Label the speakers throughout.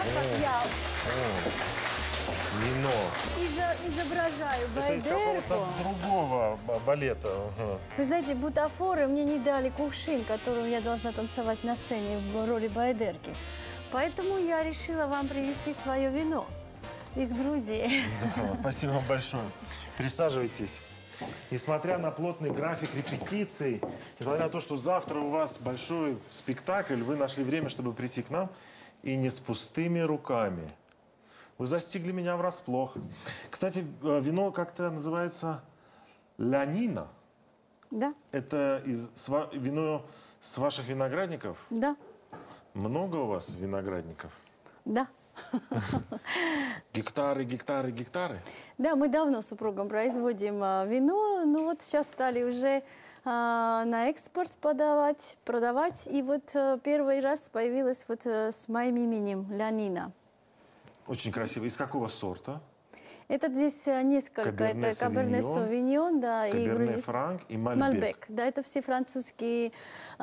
Speaker 1: так как я
Speaker 2: вино.
Speaker 1: изображаю
Speaker 2: Это из
Speaker 1: Байдерку.
Speaker 2: какого-то другого балета. Ага.
Speaker 1: Вы знаете, бутафоры мне не дали кувшин, которым я должна танцевать на сцене в роли Байдерки. Поэтому я решила вам привезти свое вино из Грузии.
Speaker 2: Здорово, спасибо вам большое. Присаживайтесь. Несмотря на плотный график репетиций, несмотря на то, что завтра у вас большой спектакль, вы нашли время, чтобы прийти к нам, и не с пустыми руками. Вы застигли меня врасплох. Кстати, вино как-то называется лянина.
Speaker 1: Да,
Speaker 2: Это вино с ваших виноградников?
Speaker 1: да,
Speaker 2: Много у вас виноградников?
Speaker 1: да.
Speaker 2: Гектары, гектары, гектары?
Speaker 1: Да, мы давно с супругом производим вино, но вот сейчас стали уже на экспорт продавать. И вот первый раз появилась вот с моим именем Лянина.
Speaker 2: Очень красиво. Из какого сорта?
Speaker 1: Это здесь несколько. Это Каберне Совиньон, да, и
Speaker 2: Каберне Франк и Мальбек.
Speaker 1: Мальбек. Да, это все французские,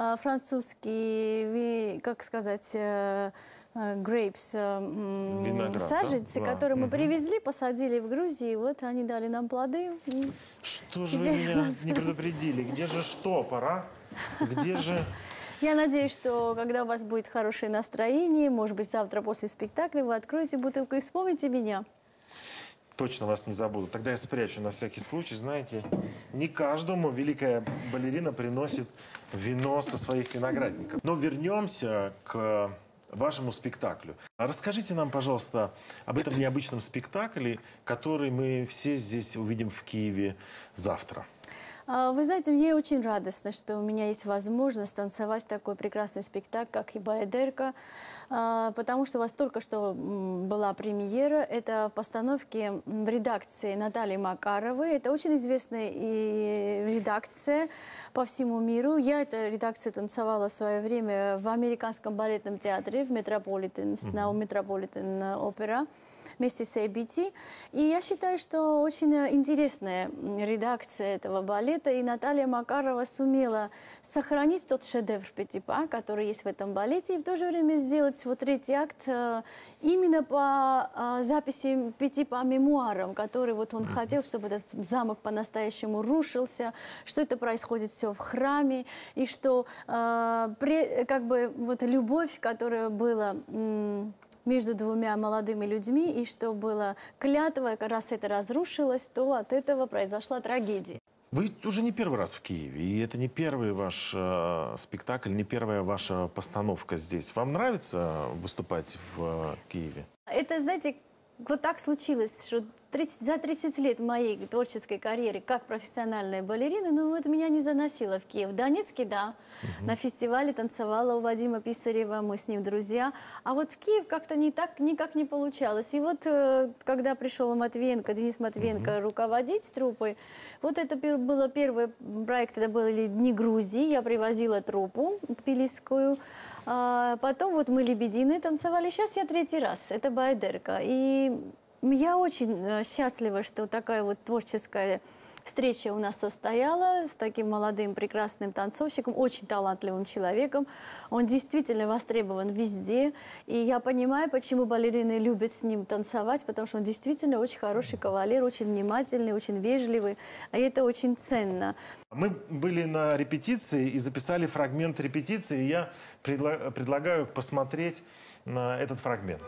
Speaker 1: как сказать, grapes, саженцы, да? Которые мы привезли, посадили в Грузии, вот они дали нам плоды.
Speaker 2: Что же вы меня не предупредили? Где же штопор, а? Где же...
Speaker 1: Я надеюсь, что когда у вас будет хорошее настроение, может быть, завтра после спектакля вы откроете бутылку и вспомните меня.
Speaker 2: Точно вас не забуду. Тогда я спрячу на всякий случай. Знаете, не каждому великая балерина приносит вино со своих виноградников. Но вернемся к вашему спектаклю. Расскажите нам, пожалуйста, об этом необычном спектакле, который мы все здесь увидим в Киеве завтра.
Speaker 1: Вы знаете, мне очень радостно, что у меня есть возможность танцевать такой прекрасный спектакль, как и Байдерка, потому что у вас только что была премьера. Это в постановке в редакции Натальи Макаровой. Это очень известная редакция по всему миру. Я эту редакцию танцевала в свое время в Американском балетном театре, в Метрополитен, на Метрополитен опера, вместе с ABT. И я считаю, что очень интересная редакция этого балета. И Наталья Макарова сумела сохранить тот шедевр Петипа, который есть в этом балете, и в то же время сделать вот третий акт именно по записи Петипа мемуарам, который вот он хотел, чтобы этот замок по-настоящему рушился, что это происходит все в храме, и что как бы вот любовь, которая была между двумя молодыми людьми, и что было клятва, раз это разрушилось, то от этого произошла трагедия.
Speaker 2: Вы уже не первый раз в Киеве, и это не первый ваш спектакль, не первая ваша постановка здесь. Вам нравится выступать в Киеве?
Speaker 1: Это, знаете, вот так случилось, что за 30 лет моей творческой карьеры как профессиональная балерина, ну вот меня не заносило в Киев. В Донецке, да, на фестивале танцевала у Вадима Писарева, мы с ним друзья. А вот в Киев как-то никак не получалось. И вот когда пришел Матвиенко, Денис Матвиенко руководить труппой, вот это было первый проект, это были Дни Грузии, я привозила труппу тбилисскую. Потом вот мы «Лебединые» танцевали, сейчас я третий раз, это Байдерка. И я очень счастлива, что такая вот творческая встреча у нас состоялась с таким молодым прекрасным танцовщиком, очень талантливым человеком. Он действительно востребован везде. И я понимаю, почему балерины любят с ним танцевать, потому что он действительно очень хороший кавалер, очень внимательный, очень вежливый. И это очень ценно.
Speaker 2: Мы были на репетиции и записали фрагмент репетиции. И я предлагаю посмотреть на этот фрагмент.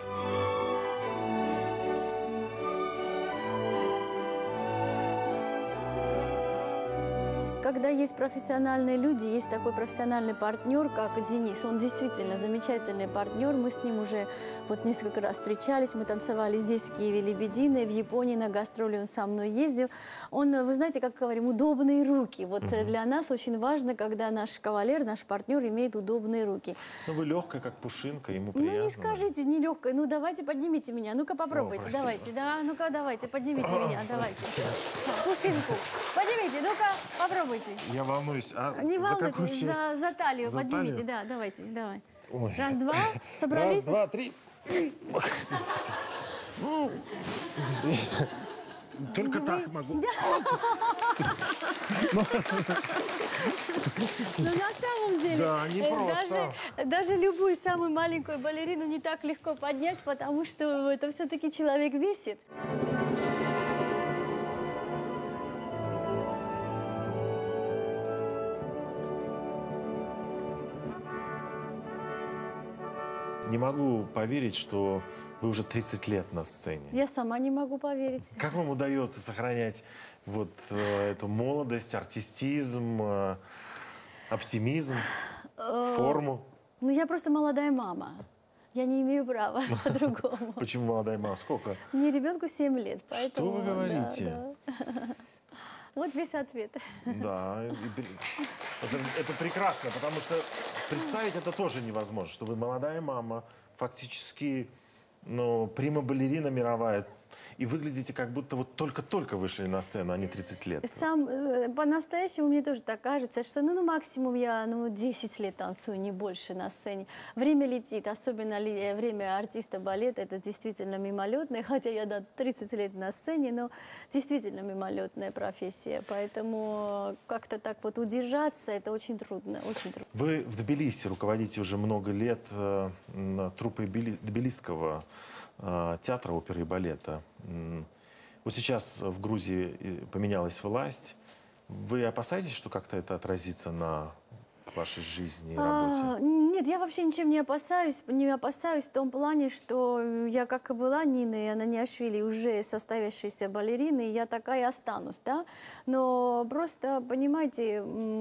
Speaker 1: Когда есть профессиональные люди, есть такой профессиональный партнер, как Денис. Он действительно замечательный партнер. Мы с ним уже вот несколько раз встречались. Мы танцевали здесь, в Киеве, «Лебединые», в Японии на гастроли он со мной ездил. Он, вы знаете, как говорим, удобные руки. Вот для нас очень важно, когда наш кавалер, наш партнер имеет удобные руки.
Speaker 2: Ну, вы легкая, как пушинка, ему приятно.
Speaker 1: Ну, не скажите, не легкая. Ну, давайте поднимите меня. Ну-ка, попробуйте. Давайте. Да, ну-ка, давайте, поднимите меня. Давайте. Пушинку. Поднимите, ну-ка, попробуйте.
Speaker 2: Я волнуюсь.
Speaker 1: Не
Speaker 2: за какую
Speaker 1: волнуйтесь,
Speaker 2: часть?
Speaker 1: за талию
Speaker 2: За
Speaker 1: поднимите.
Speaker 2: талию?
Speaker 1: Да, давайте, давай.
Speaker 2: Ой.
Speaker 1: Раз, два, собрались?
Speaker 2: Раз, два, три. Только так могу.
Speaker 1: Но на самом самом деле,
Speaker 2: Да, непросто.
Speaker 1: даже любую самую маленькую балерину не так легко поднять, потому что это все-таки человек весит.
Speaker 2: Не могу поверить, что вы уже 30 лет на сцене.
Speaker 1: Я сама не могу поверить.
Speaker 2: Как вам удается сохранять вот эту молодость, артистизм, оптимизм, форму?
Speaker 1: Ну, я просто молодая мама. Я не имею права по-другому.
Speaker 2: Почему молодая мама? Сколько?
Speaker 1: Мне ребенку 7 лет, поэтому...
Speaker 2: Что вы говорите?
Speaker 1: Да. Вот весь ответ.
Speaker 2: Да, это прекрасно, потому что представить это тоже невозможно, что вы молодая мама, фактически, ну, прима-балерина мировая, и выглядите как будто вот только-только вышли на сцену, а не 30 лет.
Speaker 1: По-настоящему мне тоже так кажется, что ну максимум я 10 лет танцую, не больше на сцене. Время летит, особенно время артиста балета, это действительно мимолетное, хотя я 30 лет на сцене, но действительно мимолетная профессия, поэтому как-то так вот удержаться, это очень трудно, очень трудно.
Speaker 2: Вы в Тбилиси руководите уже много лет труппой Тбилисского театра оперы и балета. Вот сейчас в Грузии поменялась власть. Вы опасаетесь, что как-то это отразится на вашей жизни и работе?
Speaker 1: Нет, я вообще ничем не опасаюсь в том плане, что я, как и была Ниной Ананиашвили, уже состоявшейся балериной, я такая останусь, да? Но просто, понимаете,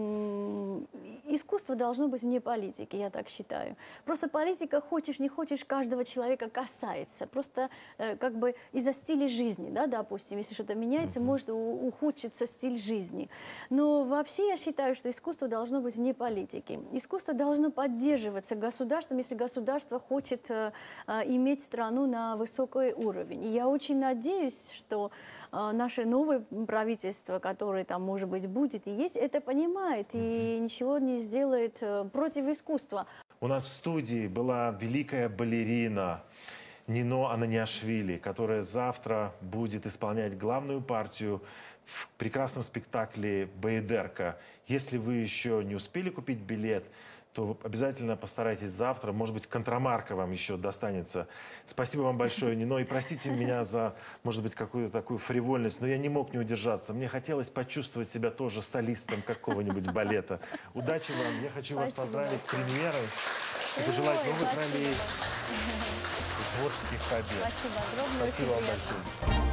Speaker 1: искусство должно быть вне политики, я так считаю. Просто политика, хочешь, не хочешь, каждого человека касается. Просто как бы из-за стиля жизни, да, допустим, если что-то меняется, может ухудшиться стиль жизни. Но вообще я считаю, что искусство должно быть вне политики. Искусство должно поддерживаться государством, если государство хочет иметь страну на высокий уровень. И я очень надеюсь, что наше новое правительство, которое там, может быть, будет и есть, это понимает и ничего не сделает против искусства.
Speaker 2: У нас в студии была великая балерина Нино Ананиашвили, которая завтра будет исполнять главную партию в прекрасном спектакле «Баядерка». Если вы еще не успели купить билет, то обязательно постарайтесь завтра. Может быть, контрамарка вам еще достанется. Спасибо вам большое, Нино. И простите меня за, может быть, какую-то такую фривольность, но я не мог не удержаться. Мне хотелось почувствовать себя тоже солистом какого-нибудь балета. Удачи вам. Я хочу вас поздравить с премьерой и пожелать новых ролей и творческих побед.
Speaker 1: Спасибо огромное.
Speaker 2: Спасибо вам большое.